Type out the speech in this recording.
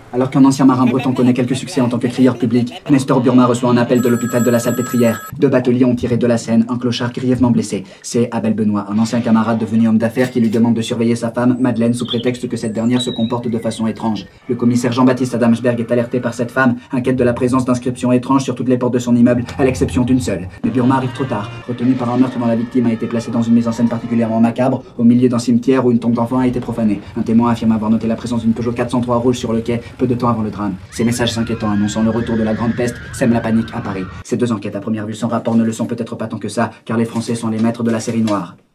Alors qu'un ancien marin breton connaît quelques succès en tant que crieur public, Nestor Burma reçoit un appel de l'hôpital de la Salpêtrière. 2 bateliers ont tiré de la Seine, un clochard grièvement blessé. C'est Abel Benoît, un ancien camarade devenu homme d'affaires qui lui demande de surveiller sa femme, Madeleine, sous prétexte que cette dernière se comporte de façon étrange. Le commissaire Jean-Baptiste Adamsberg est alerté par cette femme, inquiète de la présence d'inscriptions étranges sur toutes les portes de son immeuble, à l'exception d'une seule. Mais Burma arrive trop tard. Retenu par un meurtre dont la victime a été placée dans une mise en scène particulièrement macabre, au milieu d'un cimetière où une tombe d'enfant a été profanée. Un témoin affirme avoir noté la présence d'une Peugeot 403 rouge sur le quai, peu de temps avant le drame. Ces messages inquiétants annonçant le retour de la grande peste sèment la panique à Paris. Ces 2 enquêtes à première vue sans rapport ne le sont peut-être pas tant que ça, car les Français sont les maîtres de la série noire.